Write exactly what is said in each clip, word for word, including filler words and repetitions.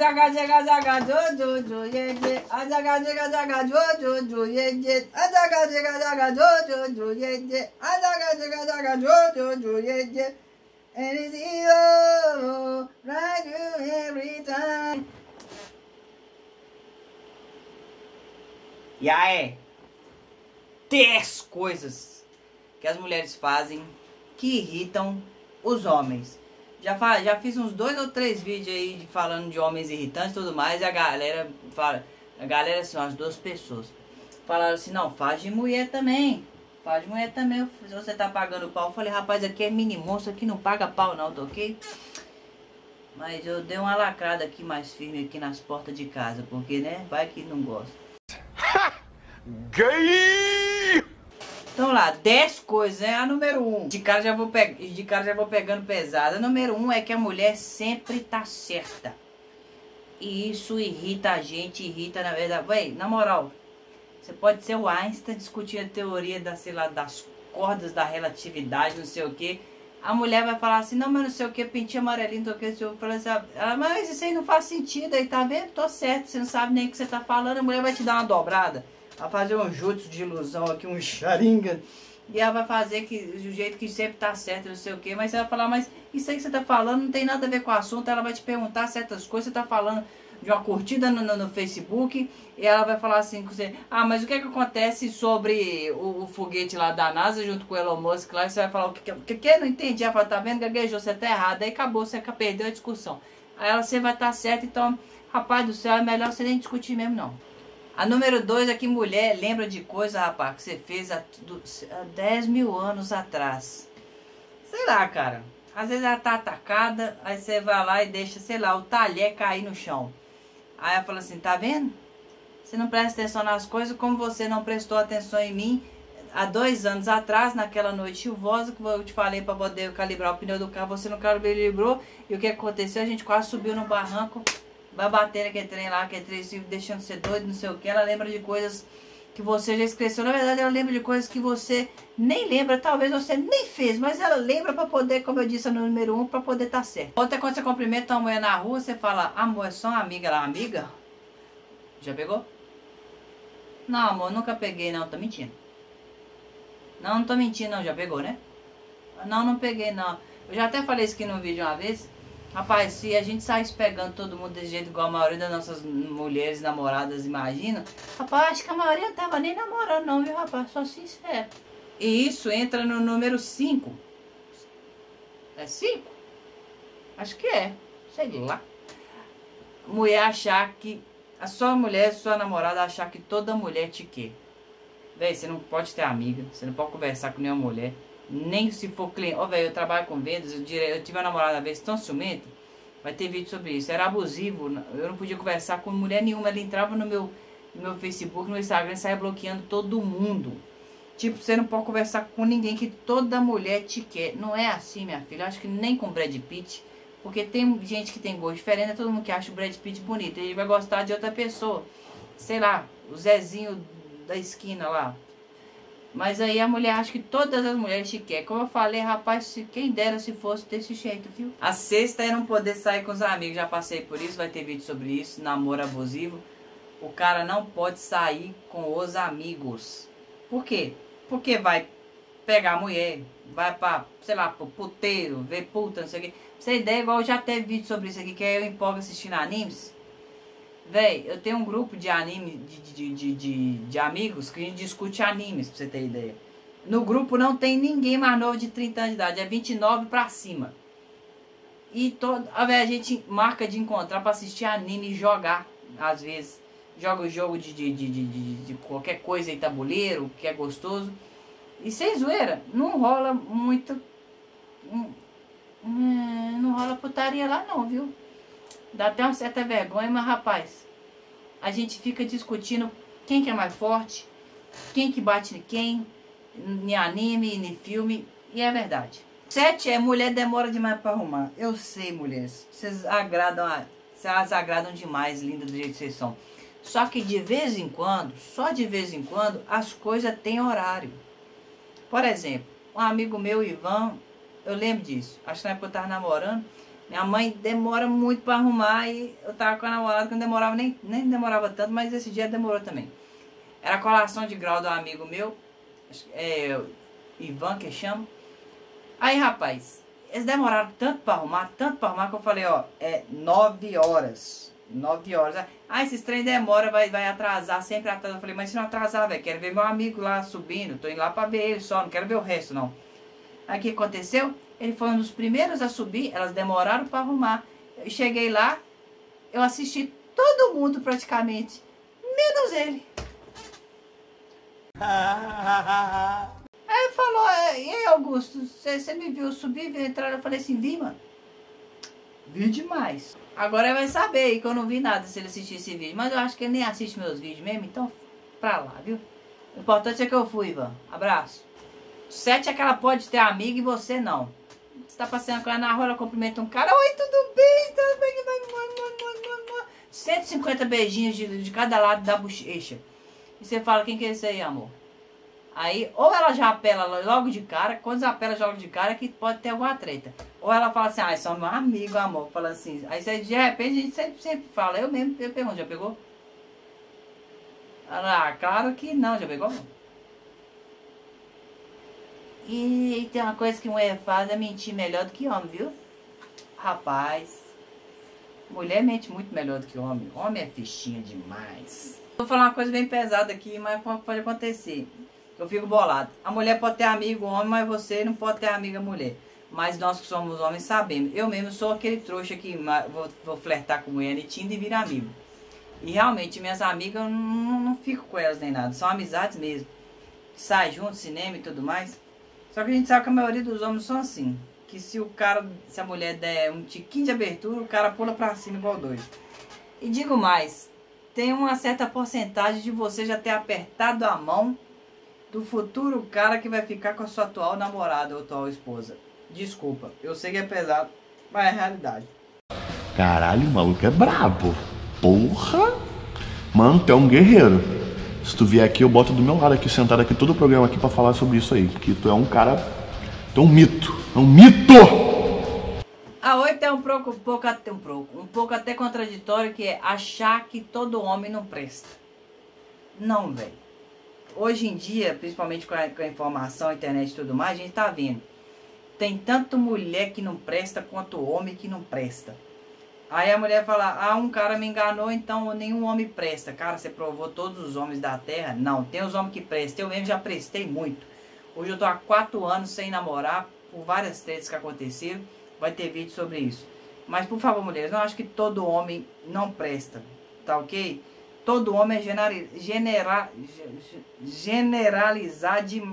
Zaga, zaga, zaga, jo, jo, jo, ye, ye. Zaga, zaga, zaga, jo, jo, jo, ye, ye. Zaga, zaga, zaga, jo, jo, jo, ye, ye. Zaga, zaga, zaga, jo, jo, jo, ye, ye. And it's you, right you every time. E aí, dez coisas que as mulheres fazem que irritam os homens. Já, fa já fiz uns dois ou três vídeos aí de, falando de homens irritantes e tudo mais. E a galera fala, a galera assim, as duas pessoas falaram assim, não, faz de mulher também. Faz de mulher também, se você tá pagando pau. Eu falei, rapaz, aqui é mini monstro, aqui não paga pau não, tá ok? Mas eu dei uma lacrada aqui mais firme aqui nas portas de casa, porque, né, vai que não gosta. Gay! Então lá, dez coisas, né? A número um, de cara já vou, pe de cara já vou pegando pesada. A número um é que a mulher sempre tá certa. E isso irrita a gente, irrita na verdade. Véi, na moral, você pode ser o Einstein discutindo a teoria da, sei lá, das cordas da relatividade, não sei o que. A mulher vai falar assim, não, mas não sei o que, pintinho amarelinho, não sei o que. Eu falo assim, ah, mas isso aí não faz sentido, aí tá vendo? Tô certo, você não sabe nem o que você tá falando. A mulher vai te dar uma dobrada. Vai fazer um jutsu de ilusão aqui, um sharingan. E ela vai fazer que, do jeito que sempre tá certo, não sei o que. Mas você vai falar, mas isso aí que você tá falando não tem nada a ver com o assunto. Ela vai te perguntar certas coisas. Você tá falando de uma curtida no, no, no Facebook. E ela vai falar assim com você, ah, mas o que é que acontece sobre o, o foguete lá da NASA junto com o Elon Musk lá? E você vai falar, o que que, que não entendi? Ela fala, tá vendo, gaguejou, você tá errado. Aí acabou, você perdeu a discussão. Aí ela, você vai estar tá certo, então, rapaz do céu, é melhor você nem discutir mesmo não. A número dois é que mulher lembra de coisa, rapaz, que você fez há, há dez mil anos atrás. Sei lá, cara. Às vezes ela tá atacada, aí você vai lá e deixa, sei lá, o talher cair no chão. Aí ela fala assim, tá vendo? Você não presta atenção nas coisas como você não prestou atenção em mim há dois anos atrás, naquela noite chuvosa, que eu te falei para poder calibrar o pneu do carro, você não calibrou. E o que aconteceu? A gente quase subiu no barranco. Vai bater aquele trem lá, aquele trem deixando você doido, não sei o que. Ela lembra de coisas que você já esqueceu. Na verdade, ela lembra de coisas que você nem lembra. Talvez você nem fez, mas ela lembra pra poder, como eu disse no número um, pra poder estar certo. Outra, quando você cumprimenta uma mulher na rua, você fala, amor, é só uma amiga. Ela, amiga? Já pegou? Não, amor, nunca peguei não, tô mentindo. Não, não tô mentindo não, já pegou, né? Não, não peguei não. Eu já até falei isso aqui no vídeo uma vez. Rapaz, se a gente saísse pegando todo mundo desse jeito, igual a maioria das nossas mulheres namoradas imagina, rapaz, acho que a maioria não tava nem namorando não, viu, rapaz? Só sincero. E isso entra no número cinco. É cinco? Acho que é. Sei lá. Mulher achar que... A sua mulher, sua namorada achar que toda mulher te quer. Véi, você não pode ter amiga, você não pode conversar com nenhuma mulher. Nem se for cliente. Ó, velho, eu trabalho com vendas. Eu, dire... eu tive uma namorada uma vez tão ciumenta. Vai ter vídeo sobre isso. Era abusivo. Eu não podia conversar com mulher nenhuma. Ela entrava no meu, no meu Facebook, no Instagram, e saia bloqueando todo mundo. Tipo, você não pode conversar com ninguém, que toda mulher te quer. Não é assim, minha filha. Eu acho que nem com Brad Pitt. Porque tem gente que tem gosto diferente. É todo mundo que acha o Brad Pitt bonito. Ele vai gostar de outra pessoa. Sei lá, o Zezinho da esquina lá. Mas aí a mulher acha que todas as mulheres te querem. Como eu falei, rapaz, se, quem dera se fosse desse jeito, viu? A sexta é não poder sair com os amigos. Já passei por isso, vai ter vídeo sobre isso. Namoro abusivo. O cara não pode sair com os amigos. Por quê? Porque vai pegar a mulher, vai pra, sei lá, pro puteiro, ver puta, não sei o quê. Pra você ter ideia, igual já teve vídeo sobre isso aqui, que é eu empolgo assistindo animes. Véi, eu tenho um grupo de anime, de, de, de, de, de amigos que a gente discute animes, pra você ter ideia. No grupo não tem ninguém mais novo de trinta anos de idade, é vinte e nove pra cima. E todo, véi, a gente marca de encontrar pra assistir anime e jogar, às vezes. Joga o jogo de, de, de, de, de, de qualquer coisa aí, tabuleiro, que é gostoso. E sem zoeira, não rola muito... Hum, hum, não rola putaria lá não, viu? Dá até uma certa vergonha, mas rapaz, a gente fica discutindo quem que é mais forte, quem que bate em quem, em anime, em filme, e é verdade. Sete é mulher demora demais pra arrumar. Eu sei, mulheres, vocês agradam, vocês agradam demais, linda do jeito que vocês são. Só que de vez em quando, só de vez em quando, as coisas têm horário. Por exemplo, um amigo meu, Ivan, eu lembro disso, acho que na época eu tava namorando, Minha mãe demora muito pra arrumar e eu tava com a namorada que não demorava nem, nem demorava tanto, mas esse dia demorou também. Era a colação de grau do amigo meu, é, Ivan que chama. Aí, rapaz, eles demoraram tanto pra arrumar, tanto pra arrumar que eu falei, ó, é nove horas. Nove horas. Ah, esses trem demora, vai, vai atrasar, sempre atrasa. Eu falei, mas se não atrasar, velho, quero ver meu amigo lá subindo, tô indo lá pra ver ele só, não quero ver o resto, não. Aí o que aconteceu? Ele foi um dos primeiros a subir, elas demoraram pra arrumar. Eu cheguei lá, eu assisti todo mundo praticamente, menos ele. Aí ele falou, e aí, Augusto, você me viu subir, viu entrar? Eu falei assim, vi, mano. Vi demais. Agora ele vai saber que eu não vi nada se ele assistir esse vídeo. Mas eu acho que ele nem assiste meus vídeos mesmo, então pra lá, viu? O importante é que eu fui, Ivan. Abraço. Sete é que ela pode ter amiga e você não. Você tá passeando com ela na rua, ela cumprimenta um cara. Oi, tudo bem? Tudo bem? cento e cinquenta beijinhos de, de cada lado da bochecha. E você fala, quem que é esse aí, amor? Aí, ou ela já apela logo de cara, quando ela apela logo de cara, é que pode ter alguma treta. Ou ela fala assim, ah, são meu amigo, amor. Fala assim, aí você, de repente a gente sempre, sempre fala, eu mesmo, eu pergunto, já pegou? Ah, claro que não, já pegou? E tem uma coisa que mulher faz, é mentir melhor do que homem, viu? Rapaz, mulher mente muito melhor do que homem. Homem é fichinha demais. Vou falar uma coisa bem pesada aqui, mas pode acontecer. Eu fico bolado. A mulher pode ter amigo homem, mas você não pode ter amiga mulher. Mas nós que somos homens sabemos. Eu mesmo sou aquele trouxa que vou, vou flertar com mulher no Tinder e virar amigo. E realmente, minhas amigas, eu não, não fico com elas nem nada. São amizades mesmo. Sai junto, cinema e tudo mais. Só que a gente sabe que a maioria dos homens são assim. Que se o cara, se a mulher der um tiquinho de abertura, o cara pula pra cima igual doido. E digo mais, tem uma certa porcentagem de você já ter apertado a mão do futuro cara que vai ficar com a sua atual namorada ou atual esposa. Desculpa, eu sei que é pesado, mas é a realidade. Caralho, o maluco é brabo. Porra! Mano, tu é um guerreiro. Se tu vier aqui, eu boto do meu lado aqui, sentado aqui, todo o programa aqui pra falar sobre isso aí. Porque tu é um cara... Tu é um mito. É um mito! A oito é um pouco, um pouco, até, um, pouco, um pouco até contraditório, que é achar que todo homem não presta. Não, velho. Hoje em dia, principalmente com a, com a informação, a internet e tudo mais, a gente tá vendo. Tem tanto mulher que não presta quanto homem que não presta. Aí a mulher fala, ah, um cara me enganou, então nenhum homem presta. Cara, você provou todos os homens da terra? Não, tem os homens que prestam. Eu mesmo já prestei muito. Hoje eu tô há quatro anos sem namorar, por várias tretas que aconteceram. Vai ter vídeo sobre isso. Mas, por favor, mulheres, não acho que todo homem não presta, tá ok? Todo homem é genera, genera, generalizar de...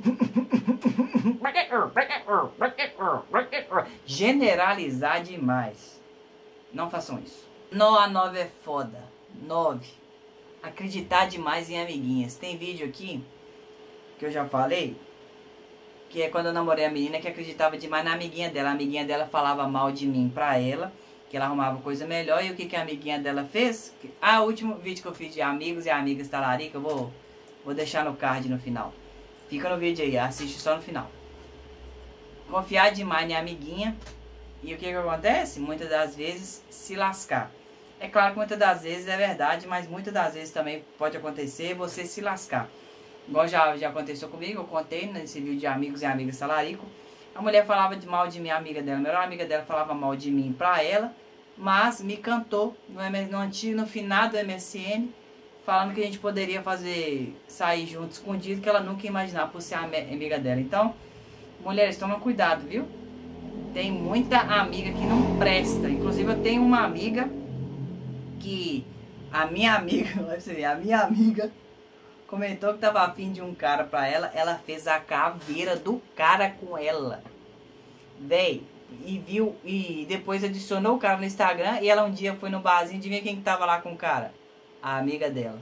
generalizar demais. Não façam isso. No, a nove é foda. nove. Acreditar demais em amiguinhas. Tem vídeo aqui que eu já falei, que é quando eu namorei a menina que acreditava demais na amiguinha dela. A amiguinha dela falava mal de mim pra ela, que ela arrumava coisa melhor. E o que, que a amiguinha dela fez? Ah, o último vídeo que eu fiz de amigos e amigas talarica, eu vou, vou deixar no card no final. Fica no vídeo aí, assiste só no final. Confiar demais na amiguinha. E o que, que acontece? Muitas das vezes se lascar. É claro que muitas das vezes é verdade, mas muitas das vezes também pode acontecer você se lascar. Igual já, já aconteceu comigo, eu contei nesse vídeo de amigos e amigas talarico. A mulher falava de mal de minha amiga dela, a melhor amiga dela falava mal de mim pra ela, mas me cantou no, no antigo, no final do M S N, falando que a gente poderia fazer, sair junto escondido, que ela nunca ia imaginar por ser amiga dela. Então, mulheres, tomem cuidado, viu? Tem muita amiga que não presta. Inclusive eu tenho uma amiga que a minha amiga, a minha amiga comentou que tava afim de um cara pra ela. Ela fez a caveira do cara com ela. Véi, e viu, e depois adicionou o cara no Instagram. E ela um dia foi no barzinho, de ver quem que tava lá com o cara. A amiga dela.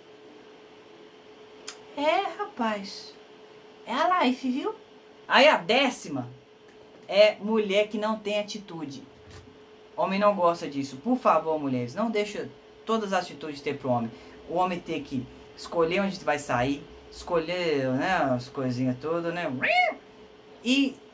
É, rapaz. É a life, viu? Aí a décima é mulher que não tem atitude. Homem não gosta disso. Por favor, mulheres, não deixa todas as atitudes ter pro homem. O homem ter que escolher onde vai sair, escolher, né, as coisinhas todas, né? E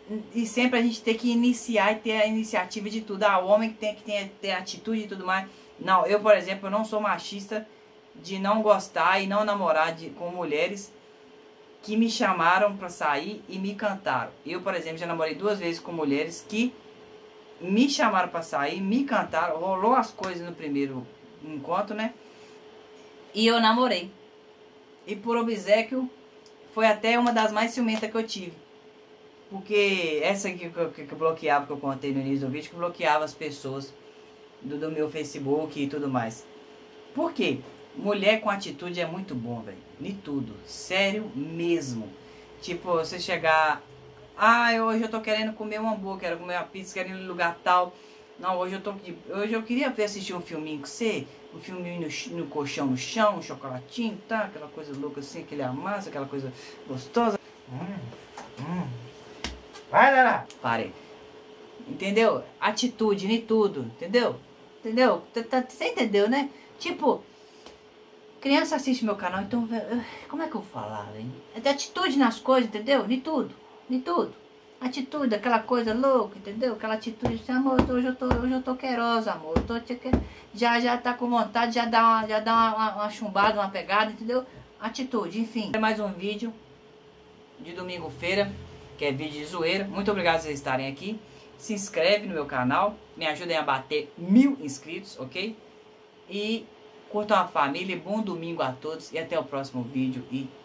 E sempre a gente tem que iniciar e ter a iniciativa de tudo. Ah, o homem que tem que ter, ter atitude e tudo mais. Não, eu, por exemplo, eu não sou machista de não gostar e não namorar de, com mulheres que me chamaram pra sair e me cantaram. Eu, por exemplo, já namorei duas vezes com mulheres que me chamaram pra sair, me cantaram, rolou as coisas no primeiro encontro, né? E eu namorei. E por obséquio, foi até uma das mais ciumentas que eu tive. Porque essa aqui que eu, que eu bloqueava, que eu contei no início do vídeo, que bloqueava as pessoas do, do meu Facebook e tudo mais. Por quê? Mulher com atitude é muito bom, velho. De tudo. Sério mesmo. Tipo, você chegar... Ah, hoje eu tô querendo comer um hambúrguer, quero comer uma pizza, quero ir em lugar tal. Não, hoje eu tô... Hoje eu queria ver, assistir um filminho com você. Um filminho no, no colchão, no chão, um chocolatinho, tá? Aquela coisa louca assim, aquele amassa, aquela coisa gostosa. Hum, hum. Vai, Dana! Parei. Entendeu? Atitude em tudo, entendeu? Entendeu? Você entendeu, né? Tipo... Criança assiste meu canal, então... Como é que eu vou falar, hein? É de atitude nas coisas, entendeu? De tudo. De tudo. Atitude, aquela coisa louca, entendeu? Aquela atitude assim, amor, hoje eu tô, hoje eu tô queirosa, amor. Eu tô, já, já tá com vontade, já dá, uma, já dá uma, uma chumbada, uma pegada, entendeu? Atitude, enfim. É mais um vídeo de domingo-feira, que é vídeo de zoeira. Muito obrigado por vocês estarem aqui. Se inscreve no meu canal, me ajudem a bater mil inscritos, ok? E... curtam a família, bom domingo a todos e até o próximo vídeo e